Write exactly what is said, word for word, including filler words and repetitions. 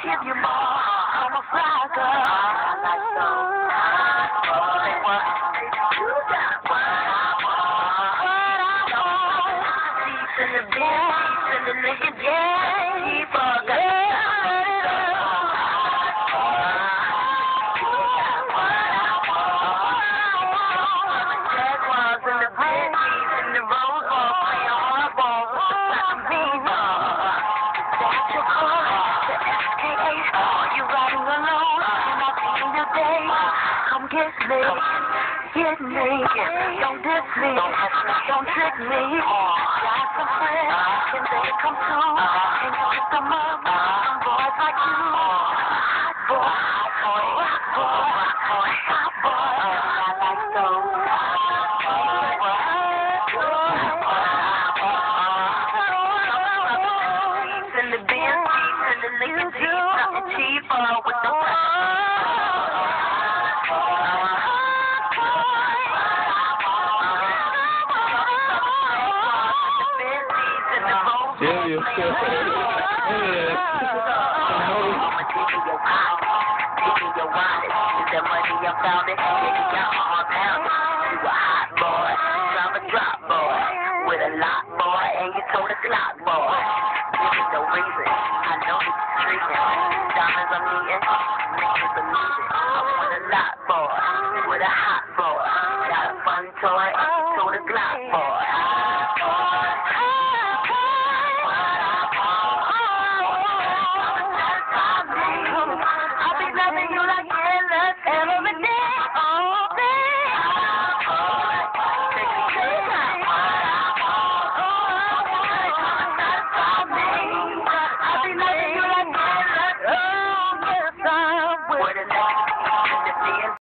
give you more. I'm a fly girl. I like those hot boys. Say what? You got what I want. What I want. Deep in the bed, deep in the nigga, yeah. Deep up, got yeah. Come get me, get me, don't diss me, don't trick me. Got some friends, can they come through? Can you pick them up? Some boys like you. Hot boy, hot boy, hot boy, hot boy. I like those. In the beer, in the liquor, nothing cheaper with the Yeah, yeah, yeah. That money I found it, baby, got my heart pounded. You a hot boy, I'm a drop boy, with a lot boy, and you told a clock boy. This is no reason, I know this is treatment. Diamonds I'm eating, niggas believe it. I want a lot boy, with a hot boy, got a fun toy, and you told a clock boy.